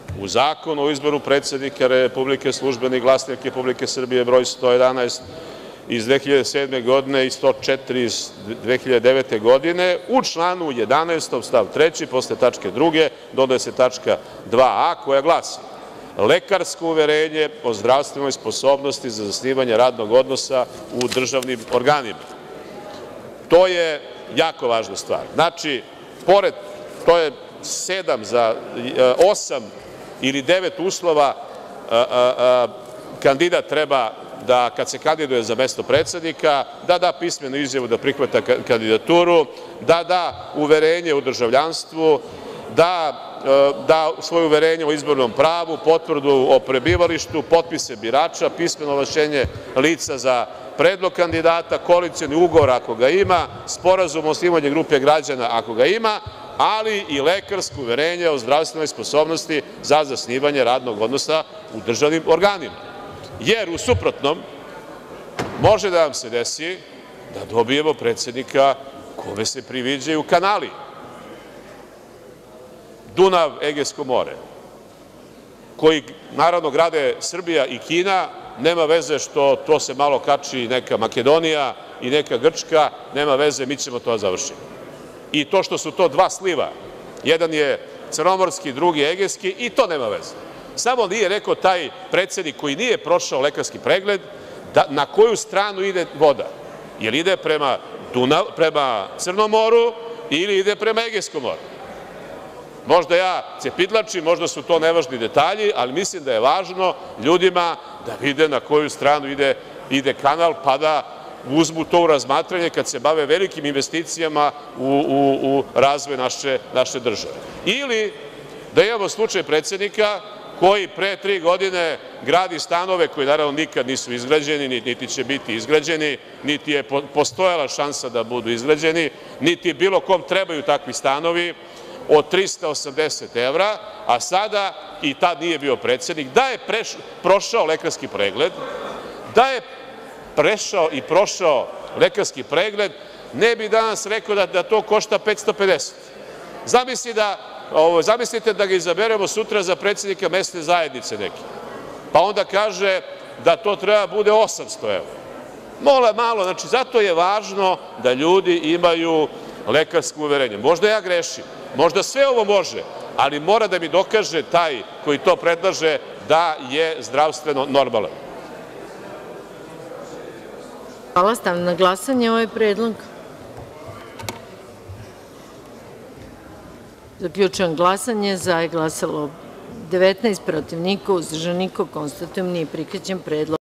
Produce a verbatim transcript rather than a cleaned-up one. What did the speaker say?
u Zakonu o izboru predsednika Republike, Službeni glasnik Republike Srbije broj sto jedanaest iz dve hiljade sedme godine i sto četiri iz dve hiljade devete godine, u članu jedanaestom stav treći posle tačke druge dodaje se tačka dva a koja glasi – lekarsko uverenje o zdravstvenoj sposobnosti za zasnivanje radnog odnosa u državnim organima. To je jako važna stvar. Znači, pored, to je sedam za osam ili devet uslova kandidat treba da, kad se kandiduje za mesto predsednika, da da pismenu izjavu da prihvata kandidaturu, da da uverenje o državljanstvu, da da svoje uverenje o izbornom pravu, potvrdu o prebivalištu, potpise birača, pismeno ovlašćenje lica za predlog kandidata, koalicioni ugovor ako ga ima, sporazum o osnivanju grupe građana ako ga ima, ali i lekarsko uverenje o zdravstvenoj sposobnosti za zasnivanje radnog odnosa u državnim organima. Jer u suprotnom može da vam se desi da dobijemo predsednika kome se priviđaju kanali Dunav, Egejsko more, koji naravno grade Srbija i Kina, nema veze što to se malo kači neka Makedonija i neka Grčka, nema veze, mi ćemo to završiti. I to što su to dva sliva, jedan je crnomorski, drugi Egejski, i to nema veze. Samo nije rekao taj predsednik koji nije prošao lekarski pregled na koju stranu ide voda. Jel ide prema Crnom moru ili ide prema Egejskom moru. Možda ja cepidlačim, možda su to nevažni detalji, ali mislim da je važno ljudima da vide na koju stranu ide kanal, pa da uzmu to u razmatranje kad se bave velikim investicijama u razvoj naše države. Ili da imamo slučaj predsednika koji pre tri godine gradi stanove koji naravno nikad nisu izgrađeni, niti će biti izgrađeni, niti je postojala šansa da budu izgrađeni, niti bilo kom trebaju takvi stanovi, od trista osamdeset evra, a sada, i tad nije bio predsednik, da je prošao lekarski pregled, da je prešao i prošao lekarski pregled, ne bi danas rekao da to košta petsto pedeset. Zamislite da ga izaberemo sutra za predsednika mesne zajednice neke, pa onda kaže da to treba da bude osamsto evra. Mola malo, znači zato je važno da ljudi imaju lekarsko uverenje. Možda ja grešim, možda sve ovo može, ali mora da mi dokaže taj koji to predlaže da je zdravstveno normalan. Hvala, stavljam na glasanje ovaj predlog. Zaključujem glasanje. Za je glasalo devetnaest, protiv niko, uzdržan niko. Konstatujem nije prihvaćen predlog.